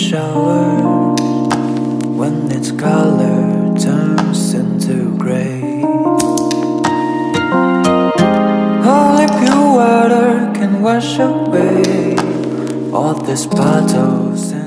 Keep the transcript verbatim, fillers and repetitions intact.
shower when its color turns into gray. Only pure water can wash away all these bottles